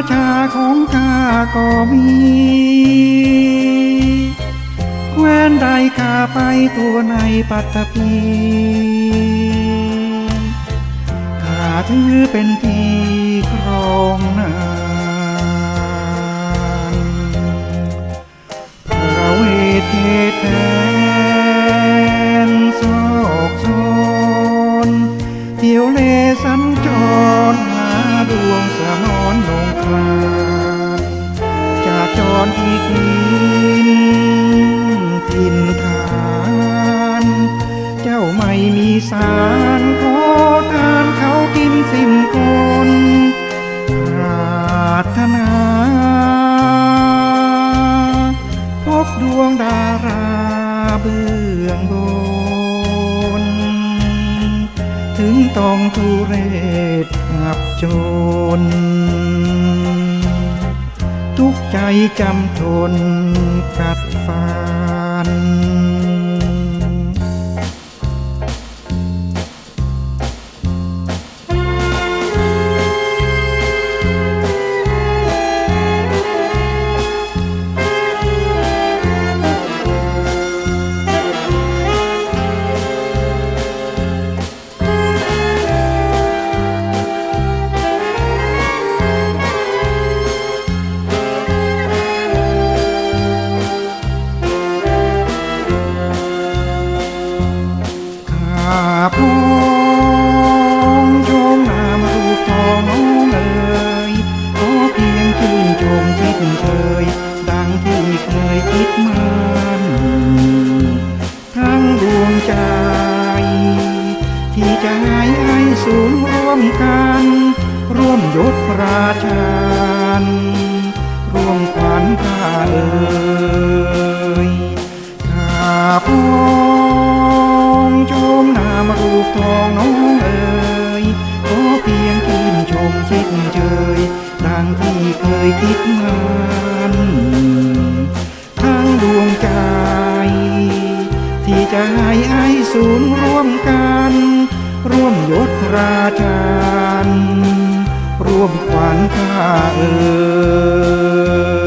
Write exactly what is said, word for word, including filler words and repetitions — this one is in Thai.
ชาของข้าก็มีแคว้นใดข้าไปตัวในปัตตภีข้าถือเป็นที่ครองนานพระเวทเทศแดนซอกซอนเที่ยวเลสัญจรหาดวงสมรลงคลาจากจรที่กินทินทานเจ้าไม่มีสารขอทานเขากินสิ้นคนปรารถนาพบดวงดาราเบื้องบนถึงต้องทุเรศอับจนทุกใจจำทนกัดฟันพงชมนามรูปทองน้องเอ๋ยขอเพียงชื่นชมชิดเชยดังที่เคยคิดมันทั้งดวงใจที่จะให้ไอ้สูญร่วมกันร่วมยศราชันร่วมขวัญข้าเอ๋ยข้าพงชมนามรูปทองน้องเอ๋ยขอเพียงชื่นชมชิดเชยดังที่เคยคิดมันทั้งดวงใจที่จะให้ไอ้สูญร่วมกันร่วมยศราชันร่วมขวัญข้าเอ๋ย